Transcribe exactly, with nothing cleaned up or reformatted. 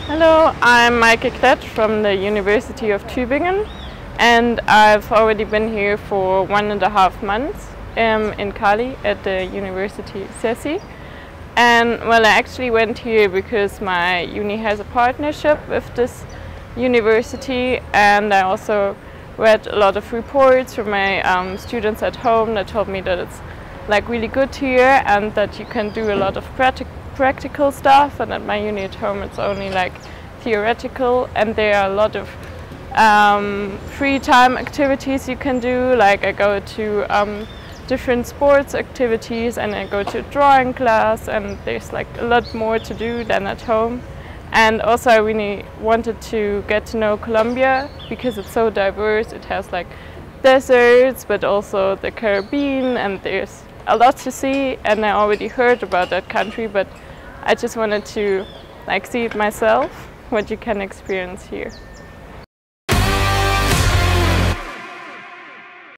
Hello, I'm Maike Klett from the University of Tübingen, and I've already been here for one and a half months um, in Cali at the Universidad Icesi. And well, I actually went here because my uni has a partnership with this university, and I also read a lot of reports from my um, students at home that told me that it's like really good here and that you can do a lot of practical practical stuff, and at my uni at home it's only like theoretical, and there are a lot of um, free time activities you can do. Like I go to um, different sports activities, and I go to drawing class, and there's like a lot more to do than at home. And also I really wanted to get to know Colombia because it's so diverse. It has like deserts, but also the Caribbean, and there's a lot to see, and I already heard about that country, but I just wanted to like see it myself, what you can experience here.